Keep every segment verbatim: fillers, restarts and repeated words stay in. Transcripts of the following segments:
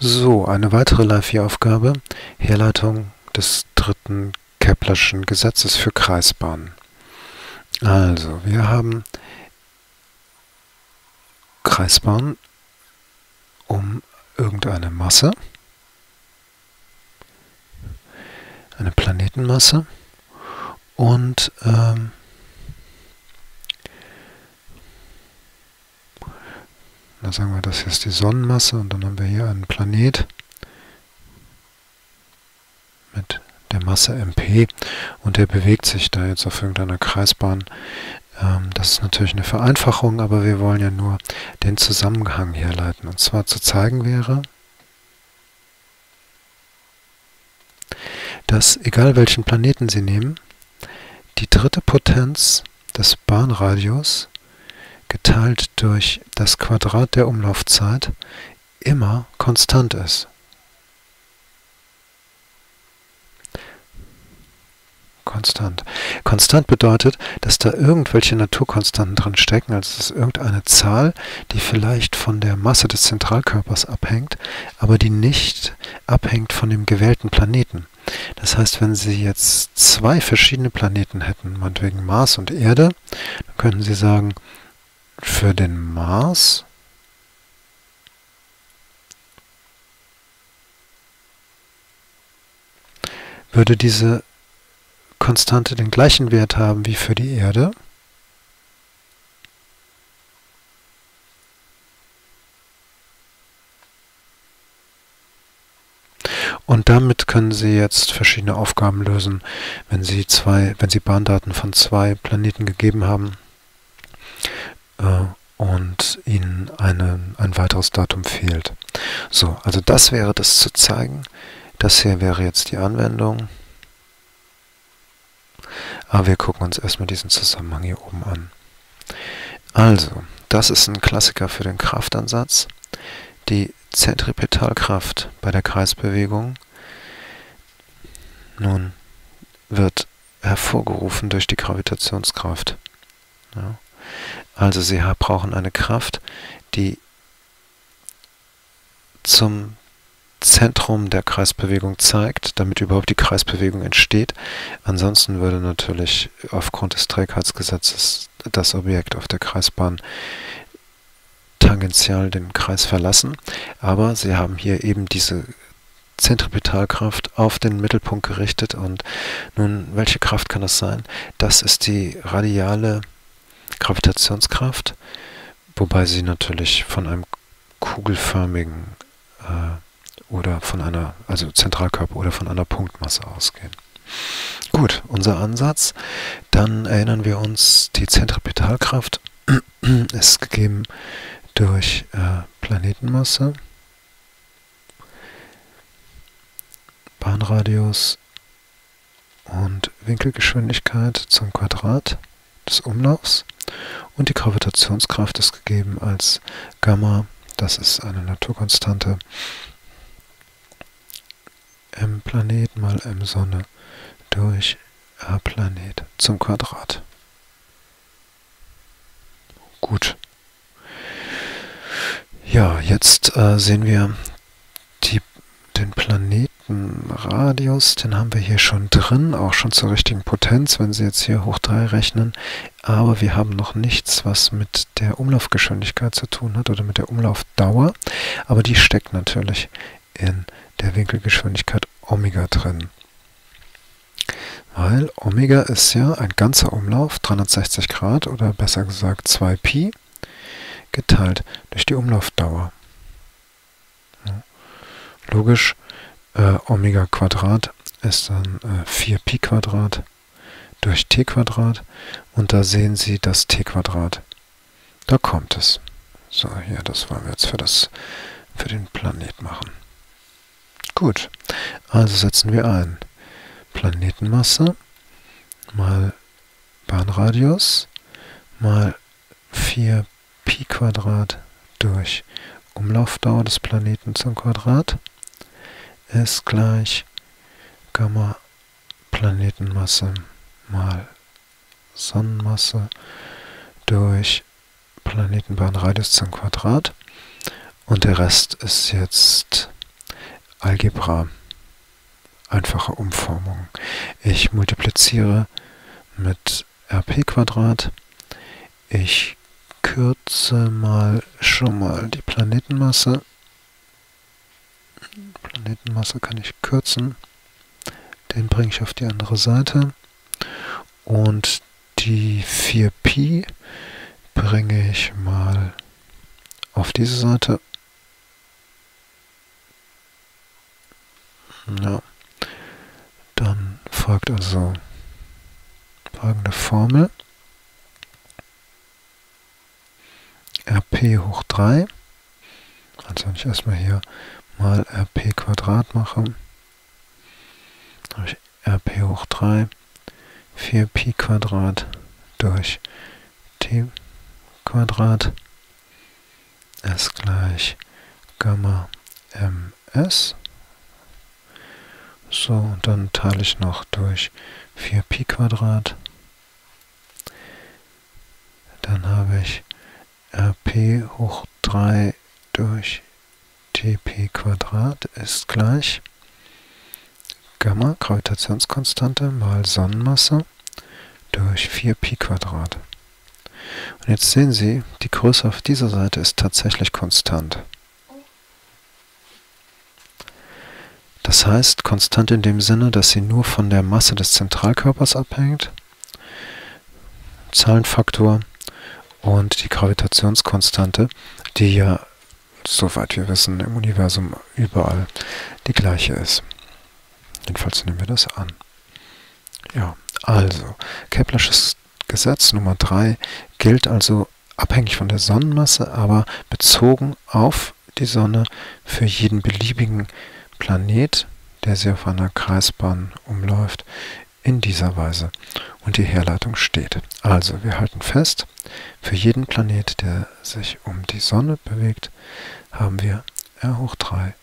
So, eine weitere Live vier Aufgabe, Herleitung des dritten Keplerschen Gesetzes für Kreisbahnen. Also, wir haben Kreisbahnen um irgendeine Masse, eine Planetenmasse und ähm, da sagen wir, das hier ist die Sonnenmasse und dann haben wir hier einen Planet mit der Masse M P und der bewegt sich da jetzt auf irgendeiner Kreisbahn. Ähm, das ist natürlich eine Vereinfachung, aber wir wollen ja nur den Zusammenhang herleiten. Und zwar zu zeigen wäre, dass egal welchen Planeten Sie nehmen, die dritte Potenz des Bahnradius geteilt durch das Quadrat der Umlaufzeit immer konstant ist. Konstant. Konstant bedeutet, dass da irgendwelche Naturkonstanten drin stecken, also es ist irgendeine Zahl, die vielleicht von der Masse des Zentralkörpers abhängt, aber die nicht abhängt von dem gewählten Planeten. Das heißt, wenn Sie jetzt zwei verschiedene Planeten hätten, meinetwegen Mars und Erde, dann könnten Sie sagen, für den Mars würde diese Konstante den gleichen Wert haben wie für die Erde. Und damit können Sie jetzt verschiedene Aufgaben lösen, wenn Sie zwei, wenn Sie Bahndaten von zwei Planeten gegeben haben äh, und Ihnen eine, ein weiteres Datum fehlt. So, also das wäre das zu zeigen. Das hier wäre jetzt die Anwendung. Aber wir gucken uns erstmal diesen Zusammenhang hier oben an. Also, das ist ein Klassiker für den Kraftansatz. Die Zentripetalkraft bei der Kreisbewegung nun wird hervorgerufen durch die Gravitationskraft. Ja. Also Sie brauchen eine Kraft, die zum Zentrum der Kreisbewegung zeigt, damit überhaupt die Kreisbewegung entsteht. Ansonsten würde natürlich aufgrund des Trägheitsgesetzes das Objekt auf der Kreisbahn tangential den Kreis verlassen. Aber Sie haben hier eben diese Zentripetalkraft auf den Mittelpunkt gerichtet. Und nun, welche Kraft kann das sein? Das ist die radiale Gravitationskraft, wobei sie natürlich von einem kugelförmigen äh, oder von einer, also Zentralkörper oder von einer Punktmasse ausgehen. Gut, unser Ansatz. Dann erinnern wir uns, die Zentripetalkraft ist gegeben durch äh, Planetenmasse, Bahnradius und Winkelgeschwindigkeit zum Quadrat des Umlaufs. Und die Gravitationskraft ist gegeben als Gamma, das ist eine Naturkonstante, M-Planet mal M-Sonne durch A-Planet zum Quadrat. Gut. Ja, jetzt äh, sehen wir die, den Planetenradius, den haben wir hier schon drin, auch schon zur richtigen Potenz, wenn Sie jetzt hier hoch drei rechnen. Aber wir haben noch nichts, was mit der Umlaufgeschwindigkeit zu tun hat oder mit der Umlaufdauer. Aber die steckt natürlich in der Winkelgeschwindigkeit Omega drin. Weil Omega ist ja ein ganzer Umlauf, dreihundertsechzig Grad oder besser gesagt zwei Pi, geteilt durch die Umlaufdauer. Ja. Logisch, äh, Omega Quadrat ist dann äh, vier Pi Quadrat durch T Quadrat und da sehen Sie das T Quadrat. Da kommt es. So, hier, das wollen wir jetzt für, das, für den Planet machen. Gut, also setzen wir ein. Planetenmasse mal Bahnradius mal vier Pi Quadrat durch Umlaufdauer des Planeten zum Quadrat ist gleich Gamma Planetenmasse mal Sonnenmasse durch Planetenbahnradius zum Quadrat. Und der Rest ist jetzt Algebra, einfache Umformung. Ich multipliziere mit Rp². Ich kürze mal schon mal die Planetenmasse. Planetenmasse kann ich kürzen. Den bringe ich auf die andere Seite. Und die vier Pi bringe ich mal auf diese Seite. Ja. Dann folgt also folgende Formel. Rp hoch drei. Also wenn ich erstmal hier mal Rp² mache, habe ich Rp hoch drei, vier Pi² durch T² ist gleich Gamma ms. So, und dann teile ich noch durch vier Pi². Dann habe ich Rp hoch drei durch Tp² ist gleich Gamma, Gravitationskonstante, mal Sonnenmasse durch vier Pi². Und jetzt sehen Sie, die Größe auf dieser Seite ist tatsächlich konstant. Das heißt, konstant in dem Sinne, dass sie nur von der Masse des Zentralkörpers abhängt, Zahlenfaktor und die Gravitationskonstante, die ja, soweit wir wissen, im Universum überall die gleiche ist. Jedenfalls nehmen wir das an. Ja, also, Keplersches Gesetz Nummer drei gilt also abhängig von der Sonnenmasse, aber bezogen auf die Sonne für jeden beliebigen Planet, der sie auf einer Kreisbahn umläuft, in dieser Weise. Und die Herleitung steht. Also, wir halten fest, für jeden Planet, der sich um die Sonne bewegt, haben wir R hoch drei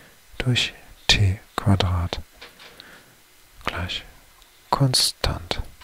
durch T² gleich konstant.